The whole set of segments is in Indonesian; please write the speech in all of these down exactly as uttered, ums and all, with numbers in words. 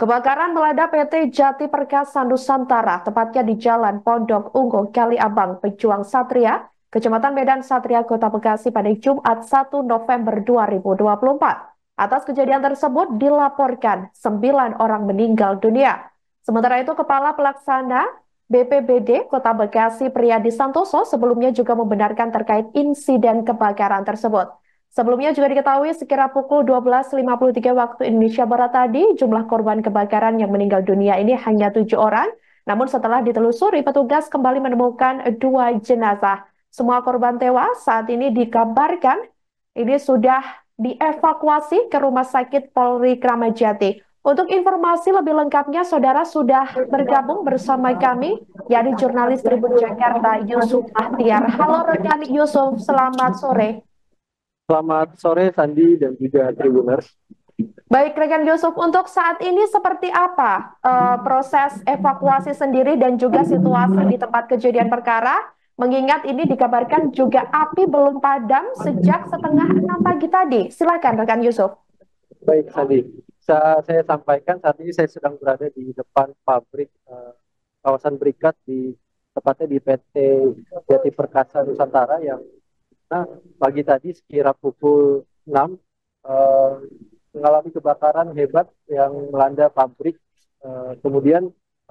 Kebakaran melanda P T Jati Perkasa Nusantara, tepatnya di Jalan Pondok Ungu, Kali Abang, Pejuang Satria, Kecamatan Medan Satria, Kota Bekasi pada Jumat satu November dua ribu dua puluh empat. Atas kejadian tersebut dilaporkan sembilan orang meninggal dunia. Sementara itu, Kepala Pelaksana B P B D Kota Bekasi Priyadi Santoso sebelumnya juga membenarkan terkait insiden kebakaran tersebut. Sebelumnya juga diketahui sekira pukul dua belas lima puluh tiga waktu Indonesia Barat tadi, jumlah korban kebakaran yang meninggal dunia ini hanya tujuh orang. Namun setelah ditelusuri, petugas kembali menemukan dua jenazah. Semua korban tewas saat ini dikabarkan ini sudah dievakuasi ke Rumah Sakit Polri Kramat Jati. Untuk informasi lebih lengkapnya, saudara sudah bergabung bersama kami, yakni jurnalis Tribun Jakarta, Yusuf Bahtiar. Halo rekan Yusuf, selamat sore. Selamat sore Sandi dan juga Tribuners. Baik, rekan Yusuf, untuk saat ini seperti apa eh, proses evakuasi sendiri dan juga situasi di tempat kejadian perkara? Mengingat ini dikabarkan juga api belum padam sejak setengah enam pagi tadi. Silakan, rekan Yusuf. Baik Sandi, bisa saya sampaikan saat ini saya sedang berada di depan pabrik eh, kawasan berikat di tepatnya di P T Jati Perkasa Nusantara yang nah, pagi tadi sekira pukul enam eh, mengalami kebakaran hebat yang melanda pabrik. Eh, kemudian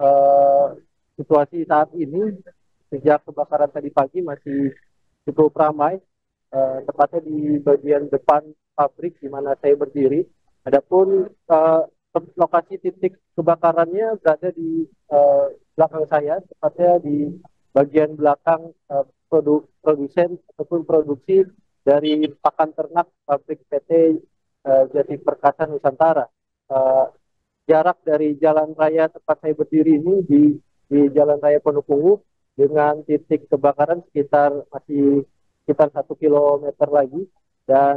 eh, situasi saat ini sejak kebakaran tadi pagi masih cukup ramai, eh, tepatnya di bagian depan pabrik di mana saya berdiri. Adapun eh, lokasi titik kebakarannya berada di eh, belakang saya, tepatnya di bagian belakang eh, produ produsen ataupun produksi dari pakan ternak pabrik P T eh, Jati Perkasa Nusantara. Eh, Jarak dari jalan raya tempat saya berdiri ini di di Jalan Raya Ponorogo dengan titik kebakaran sekitar masih sekitar satu kilometer lagi, dan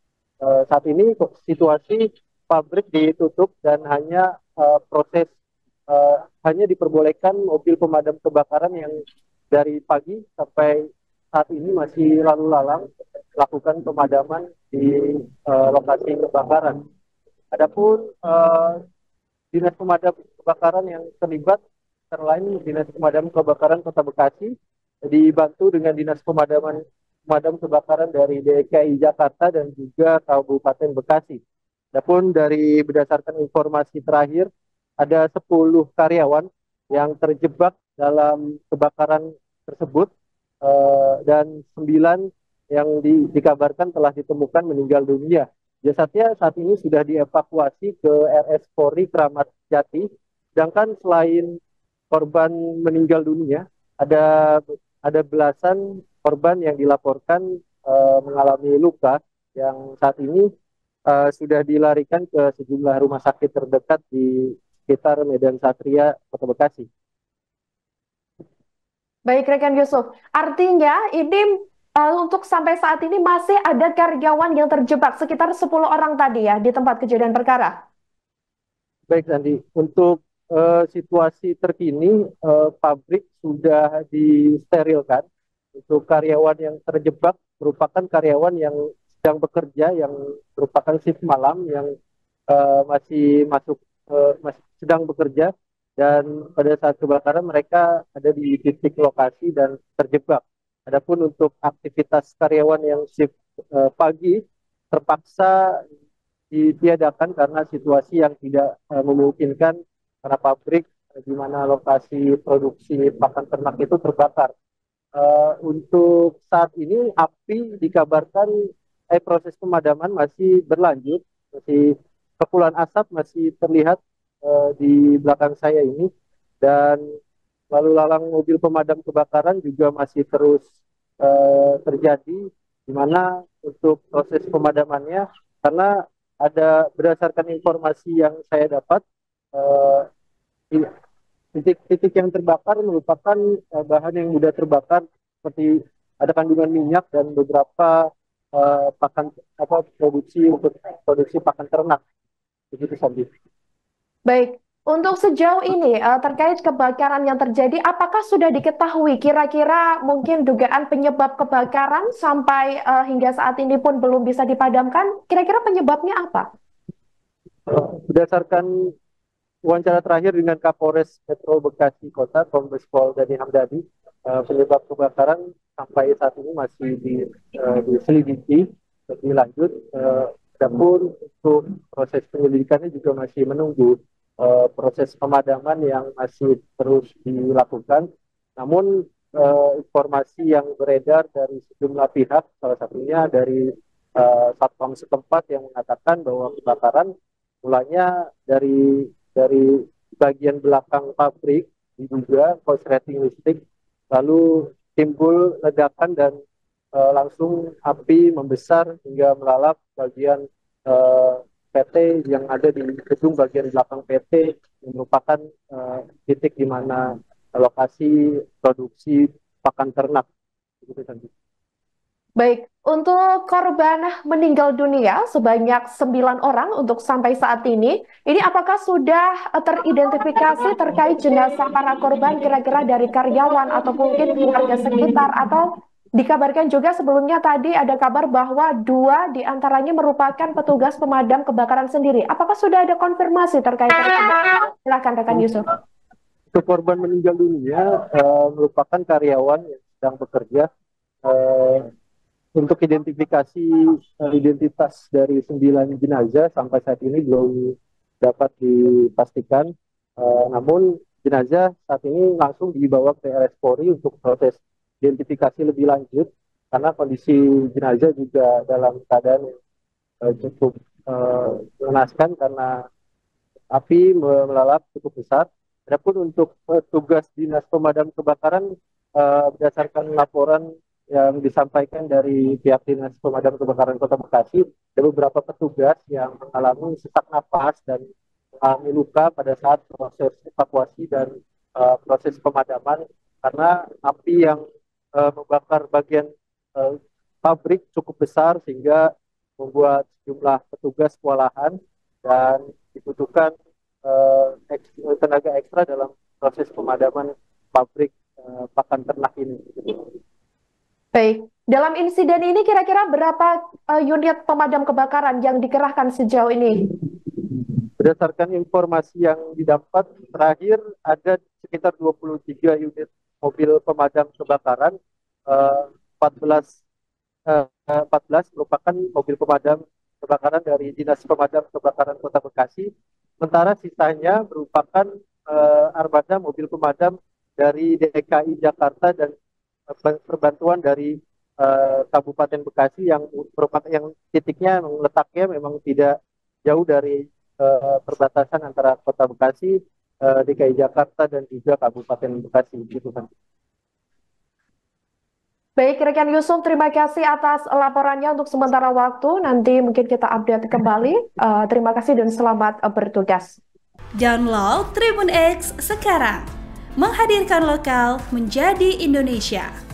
eh, saat ini situasi pabrik ditutup dan hanya eh, proses eh, hanya diperbolehkan mobil pemadam kebakaran yang dari pagi sampai saat ini masih lalu lalang melakukan pemadaman di eh, lokasi kebakaran. Adapun eh, dinas pemadam kebakaran yang terlibat antara lain Dinas Pemadam Kebakaran Kota Bekasi dibantu dengan Dinas Pemadaman Pemadam Kebakaran dari D K I Jakarta dan juga Kabupaten Bekasi. Adapun dari berdasarkan informasi terakhir, ada sepuluh karyawan yang terjebak dalam kebakaran tersebut, eh, dan sembilan yang di, dikabarkan telah ditemukan meninggal dunia. Jasadnya saat ini sudah dievakuasi ke R S Polri Kramat Jati. Sedangkan selain korban meninggal dunia, ada ada belasan korban yang dilaporkan uh, mengalami luka yang saat ini uh, sudah dilarikan ke sejumlah rumah sakit terdekat di sekitar Medan Satria, Kota Bekasi. Baik, rekan Yusuf. Artinya ini eh, untuk sampai saat ini masih ada karyawan yang terjebak sekitar sepuluh orang tadi ya di tempat kejadian perkara. Baik, Sandi. Untuk uh, situasi terkini, uh, pabrik sudah disterilkan. Untuk karyawan yang terjebak merupakan karyawan yang sedang bekerja, yang merupakan shift malam, yang uh, masih masuk, uh, masih sedang bekerja, dan pada saat kebakaran mereka ada di titik lokasi dan terjebak. Adapun untuk aktivitas karyawan yang shift uh, pagi terpaksa ditiadakan karena situasi yang tidak uh, memungkinkan karena pabrik uh, di mana lokasi produksi pakan ternak itu terbakar. Uh, untuk saat ini api dikabarkan eh, proses pemadaman masih berlanjut, masih kepulan asap masih terlihat uh, di belakang saya ini, dan lalu lalang mobil pemadam kebakaran juga masih terus uh, terjadi, di mana untuk proses pemadamannya karena ada berdasarkan informasi yang saya dapat, uh, titik-titik yang terbakar merupakan uh, bahan yang mudah terbakar seperti ada kandungan minyak dan beberapa uh, pakan apa produksi untuk produksi pakan ternak, begitu Sandi. Baik, untuk sejauh ini eh, terkait kebakaran yang terjadi, apakah sudah diketahui kira-kira mungkin dugaan penyebab kebakaran sampai eh, hingga saat ini pun belum bisa dipadamkan? Kira-kira penyebabnya apa? Uh, berdasarkan wawancara terakhir dengan Kapolres Metro Bekasi Kota, Kombes Pol Dhani Hamdani, uh, penyebab kebakaran sampai saat ini masih di, uh, diselidiki lebih lanjut. Uh, Adapun untuk proses penyelidikannya juga masih menunggu uh, proses pemadaman yang masih terus dilakukan. Namun uh, informasi yang beredar dari sejumlah pihak, salah satunya dari uh, Satpam setempat yang mengatakan bahwa kebakaran mulanya dari dari bagian belakang pabrik diduga korsleting listrik, lalu timbul ledakan dan uh, langsung api membesar hingga melalap bagian uh, P T yang ada di gedung bagian belakang P T, yang merupakan uh, titik di mana lokasi produksi pakan ternak. Baik, untuk korban meninggal dunia sebanyak sembilan orang untuk sampai saat ini, ini apakah sudah teridentifikasi terkait jenazah para korban kira-kira dari karyawan atau mungkin warga sekitar, atau dikabarkan juga sebelumnya tadi ada kabar bahwa dua diantaranya merupakan petugas pemadam kebakaran sendiri. Apakah sudah ada konfirmasi terkait tersebut? Silakan rekan Yusuf. Untuk korban meninggal dunia uh, merupakan karyawan yang sedang bekerja. Uh, Untuk identifikasi uh, identitas dari sembilan jenazah sampai saat ini belum dapat dipastikan. Uh, namun jenazah saat ini langsung dibawa ke R S Polri untuk proses identifikasi lebih lanjut karena kondisi jenazah juga dalam keadaan uh, cukup uh, mengenaskan karena api melalap cukup besar. Adapun untuk uh, tugas dinas pemadam kebakaran uh, berdasarkan laporan yang disampaikan dari pihak Dinas Pemadam Kebakaran Kota Bekasi, ada beberapa petugas yang mengalami sesak napas dan mengalami luka pada saat proses evakuasi dan uh, proses pemadaman karena api yang uh, membakar bagian uh, pabrik cukup besar sehingga membuat sejumlah petugas kewalahan dan dibutuhkan uh, eks, tenaga ekstra dalam proses pemadaman pabrik uh, pakan ternak ini. Baik, dalam insiden ini kira-kira berapa uh, unit pemadam kebakaran yang dikerahkan sejauh ini? Berdasarkan informasi yang didapat terakhir ada sekitar dua puluh tiga unit mobil pemadam kebakaran, uh, empat belas, uh, empat belas merupakan mobil pemadam kebakaran dari Dinas Pemadam Kebakaran Kota Bekasi, sementara sisanya merupakan uh, armada mobil pemadam dari D K I Jakarta dan perbantuan dari uh, Kabupaten Bekasi yang merupakan yang titiknya letaknya memang tidak jauh dari uh, perbatasan antara Kota Bekasi, uh, D K I Jakarta dan juga Kabupaten Bekasi gitu kan. Baik, rekan Yusuf, terima kasih atas laporannya untuk sementara waktu. Nanti mungkin kita update kembali. Uh, terima kasih dan selamat uh, bertugas. Download Tribun X sekarang. Menghadirkan lokal menjadi Indonesia.